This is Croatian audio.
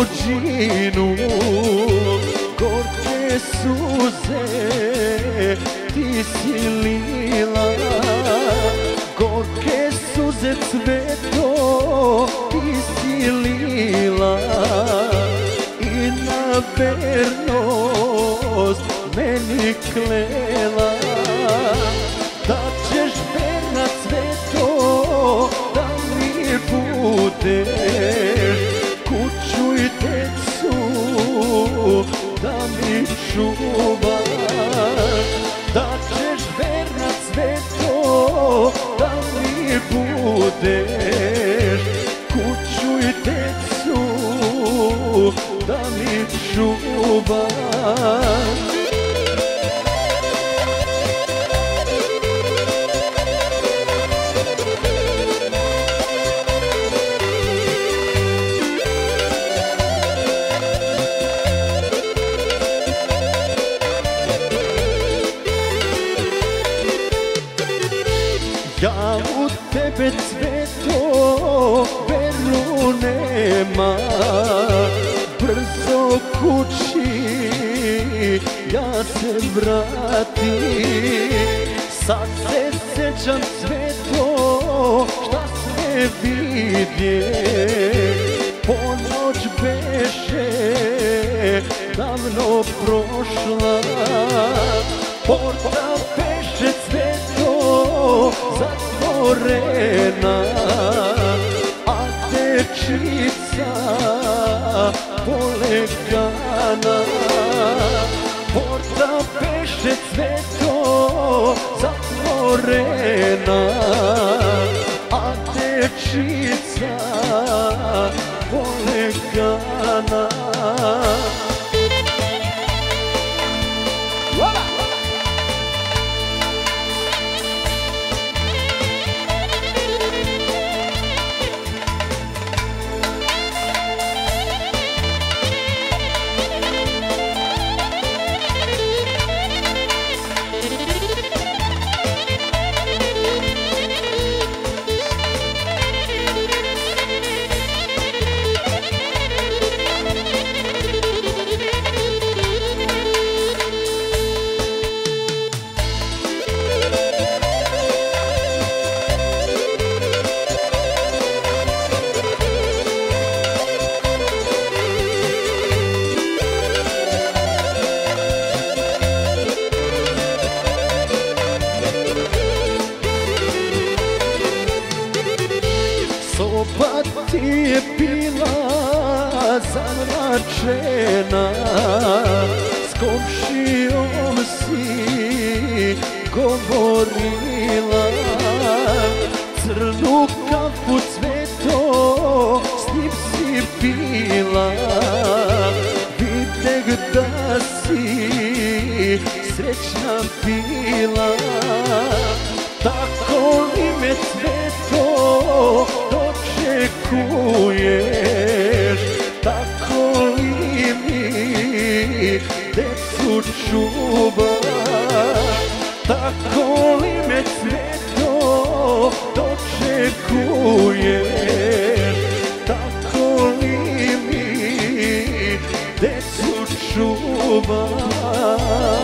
tuđinu, gorke suze ti si lila, gorke suze cveto ti si lila i na vernost meni klela da ćeš verna cveto da mi budeš kuću i decu da mi čuvaš, da ćeš verna cveto da mi budeš kuću i decu da mi čuvaš. Ja u tebe cveto veru nema, brzo kući ja se vratim. Sad se sećam cveto šta sve vidje, ponoć beše davno prošla, porta beše cveto zatvorena, a dečica polegana. Porta beše cveto zatvorena, a dečica polegana. Soba ti je bila zamračena, s komšijom si govorila, crnu kafu cveto s njim si pila, videh da si srećna bila. Tako li me cveto dočekuješ, tako li mi decu čuvaš, tako li me cveto dočekuješ, tako li mi decu čuvaš.